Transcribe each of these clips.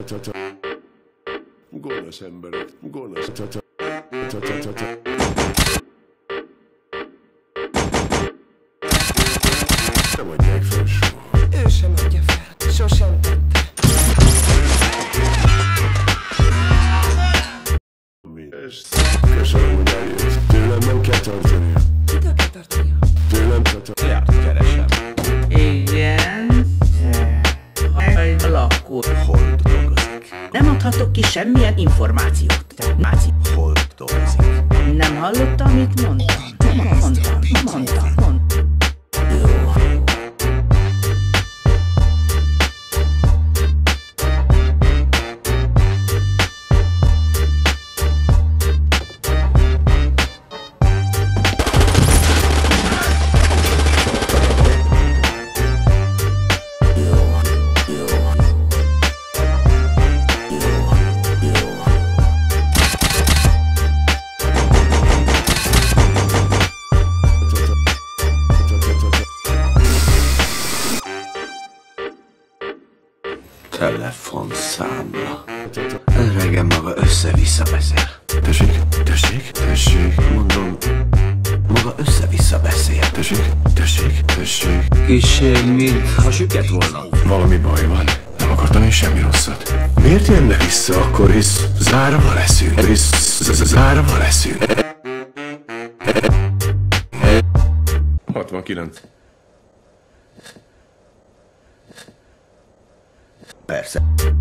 Gonosz emberek, gonosz. Nem adják fel soha. Ő sem adja fel, sosem tette. Köszönöm, hogy eljött. Tőlem nem kell tartania. Kitől kell tartania? Tőlem tartania. Járt keresem. Igen. A lakó. Hol dolgozik? Nem adhatok ki semmilyen információt. Hol dolgozik? Nem hallotta, amit mondtam? Mondtam. Telefonszámla. Öregem maga össze-vissza beszél. Tessék. Mondom, maga össze-vissza beszél. Tessék. Kisség, mintha süket volna. Valami baj van. Nem akartam én semmi rosszat. Miért jönne vissza akkor, hisz zárva leszünk? Zárva leszünk. 69. Persze.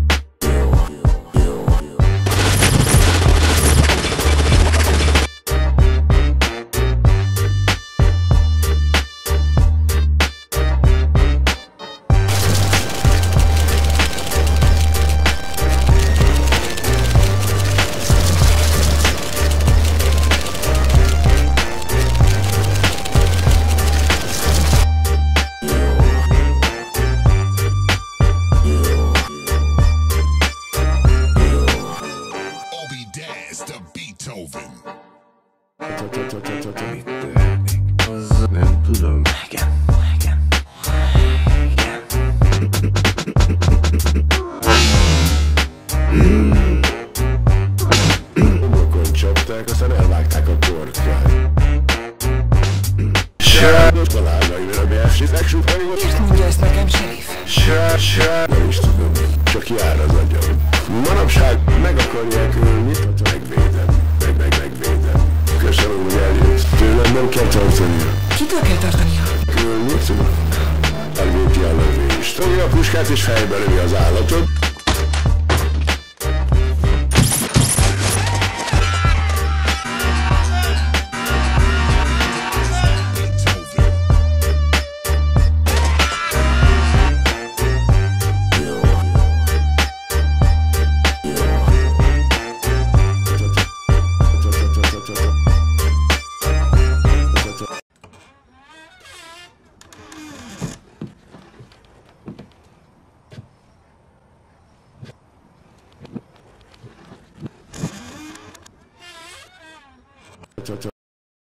Mit tehetnék? Az nem tudom. Igen. Homlokon csapták, aztán elvágták a torkát. Sáros találgaimra beesítek, sukáimat. Miért mondja ezt nekem, serif? Nem is tudom, csak jár az agyam. Manapság meg akarják ölni, megvédem. Köszönöm, hogy eljött. Tőlem nem kell tartania. Kitől kell tartania? Ölni tudom. Elvéti a lövést. Fogja a puskát és fejbe lövi az állatot.